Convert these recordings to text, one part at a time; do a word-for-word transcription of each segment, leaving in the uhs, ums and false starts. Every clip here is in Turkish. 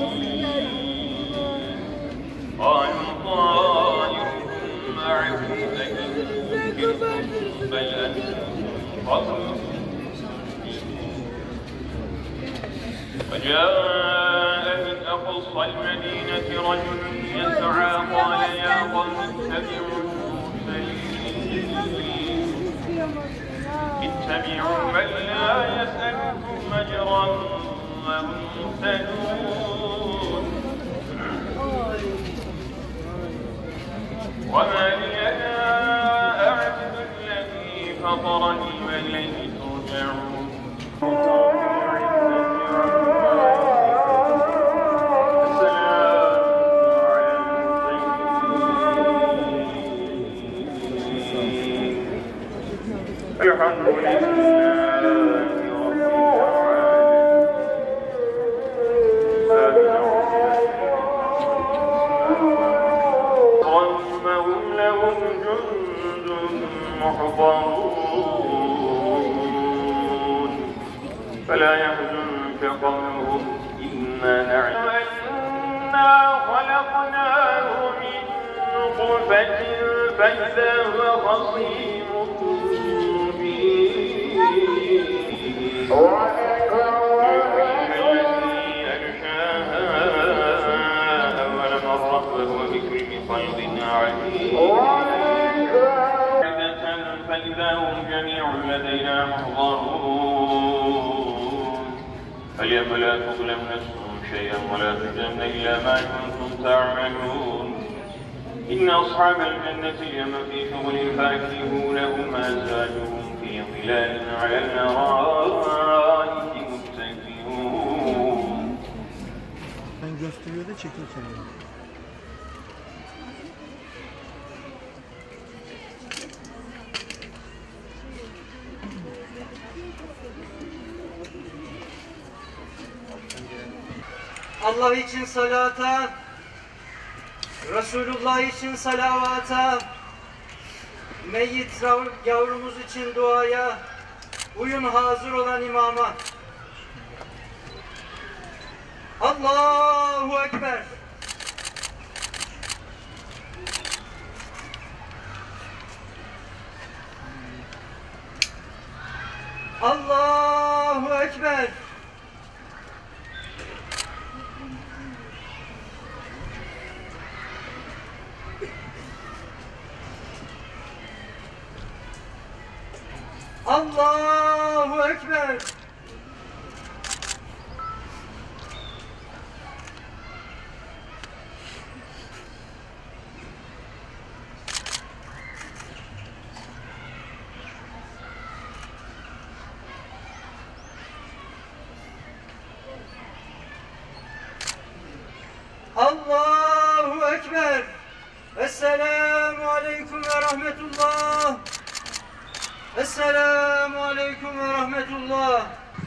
قالوا طائركم معكم أئن ذكرتم بل أنتم قوم. وجاء من أقصى المدينة رجل يسعى قال يا قوم اتبعوا المرسلين اتبعوا من لا يسألكم أجرا وهم مهتدون. وما لي لا أعبد الذي فطرني وإليه ترجعون. الحمد لله رب العالمين وهم لهم جند محضرون فلا يحزنك قولهم إنا نعلم أنا خلقناه من نطفة فإذا هو خصيم الذي أنشاها أول مرة وهو بكل خلق عليم. فإذا هم جميع لدينا محضرون فاليوم لا تظلم نفس شيئا ولا تجزون إلا ما كنتم تعملون. إن أصحاب الجنة اليوم في شغل فاكهون هم أزواجهم في ظلال على الأرائك متكئون. Ben gösteriyor da çekirken. Allah için salata, Resulullah için salavata, meyyit yavrumuz için duaya, uyun hazır olan imama. Allahu Ekber. Allahu Ekber. Allahu Ekber. Allahu Ekber. Esselamu Aleyküm ve Rahmetullah. Esselamu Aleyküm ve Rahmetullah.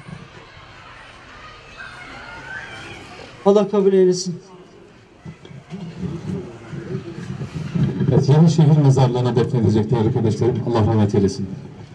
Allah kabul eylesin. Evet, Yenişehir mezarlığına defnedilecek değerli kardeşlerim. Allah rahmet eylesin.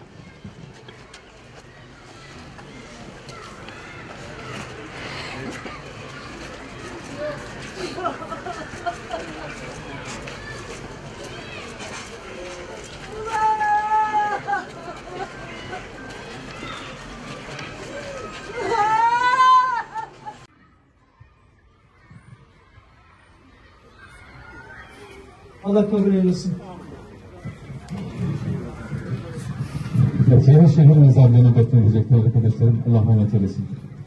Allah kabul eylesin. Evet, Yenişehir mezarlığına defnedilecek değerli kardeşlerim. Allah rahmet eylesin.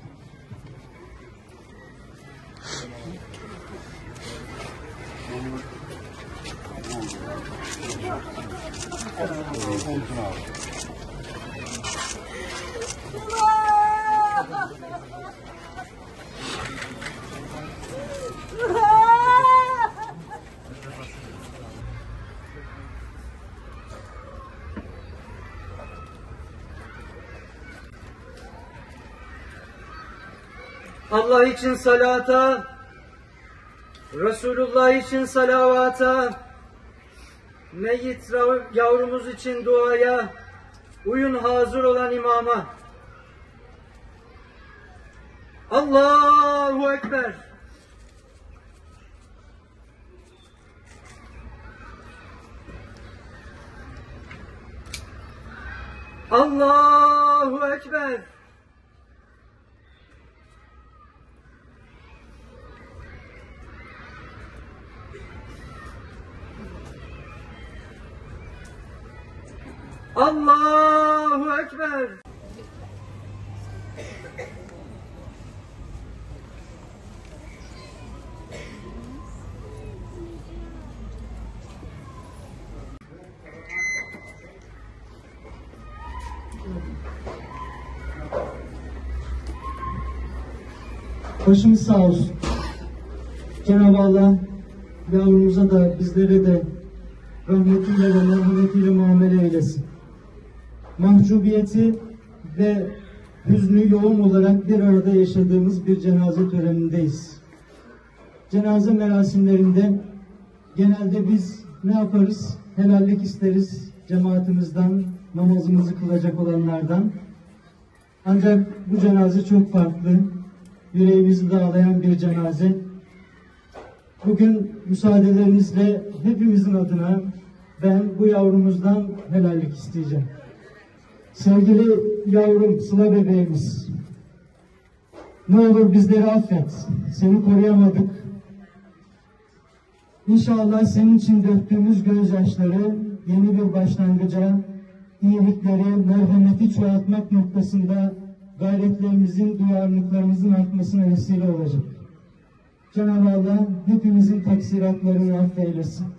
Allah için salata, Resulullah için salavata, meyyit yavrumuz için duaya, uyun hazır olan imama. Allahu Ekber. Allahu Ekber. Allahu Ekber. Başımız sağ olsun. Cenab-ı Allah yavrumuza da bizlere de rahmetiyle ve merhametiyle muamele eylesin. Mahcubiyeti ve hüznü yoğun olarak bir arada yaşadığımız bir cenaze törenindeyiz. Cenaze merasimlerinde genelde biz ne yaparız? Helallik isteriz cemaatimizden, namazımızı kılacak olanlardan. Ancak bu cenaze çok farklı. Yüreğimizi dağlayan bir cenaze. Bugün müsaadelerinizle hepimizin adına ben bu yavrumuzdan helallik isteyeceğim. Sevgili yavrum, Sıla bebeğimiz, ne olur bizleri affet. Seni koruyamadık. İnşallah senin için döktüğümüz gözyaşları yeni bir başlangıca, iyilikleri, merhameti çoğaltmak noktasında gayretlerimizin, duyarlılıklarımızın artmasına vesile olacak. Cenab-ı Allah hepimizin taksiratlarını affeylesin.